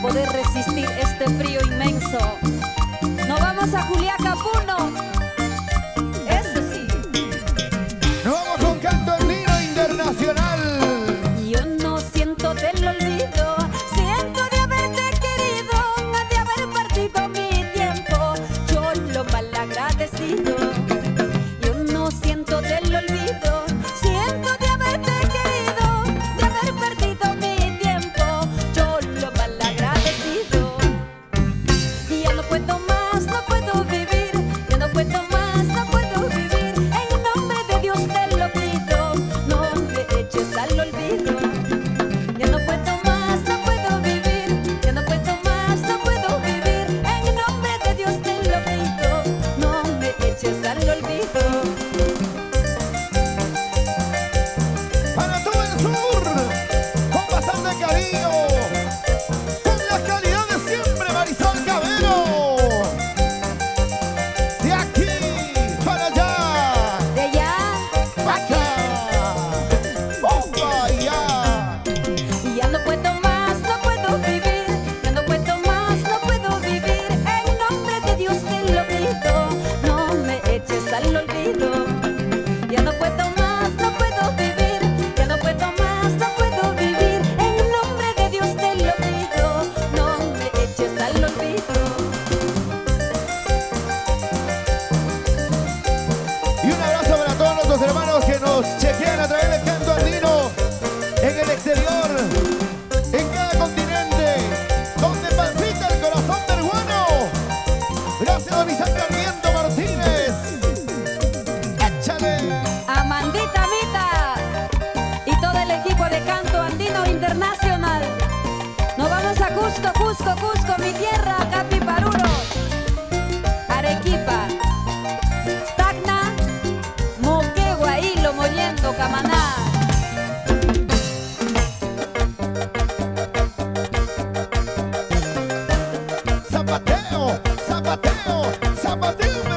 poder resistir este frío inmenso. Nos vamos a Juliaca, Puno. Eso sí. Nos vamos con canto andino internacional. Yo no siento del olvido, siento de haberte querido, de haber partido mi tiempo, yo lo mal agradecido. Yo no siento del olvido, siento de haberte querido, de haber perdido mi tiempo, yo lo mal agradecido. Y ya no puedo más, no puedo vivir, ya no puedo más, no puedo vivir. En nombre de Dios te lo pido, no me eches al olvido. Ya no puedo más, no puedo vivir, ya no puedo más, no puedo vivir. En nombre de Dios te lo pido, no me eches al olvido. Para todo el sur, con bastante cariño, con la calidad de siempre, Marisol Cabero. De aquí para allá, De allá para acá, ¡bomba ya! y ya no puedo más, no puedo vivir, ya no puedo más, no puedo vivir. En nombre de Dios te lo pido, no me eches al olvido. Ya no puedo más, no puedo vivir, ya no puedo más, no puedo vivir. En nombre de Dios te lo pido, no me eches al olvido. Y un abrazo para todos nuestros hermanos que nos chequean a través del canto andino en el exterior, en cada continente, donde palpita el corazón peruano. Gracias a mi San Sarmiento Martínez. ¡Échale! Amandita Mita y todo el equipo de Canto Andino Internacional. Nos vamos a Cusco, Cusco, Cusco, mi tierra, Capiparuro, Arequipa, Tacna, Moquegua, Hilo, Mollendo, Camaná. Zapateo, zapateo, zapateo.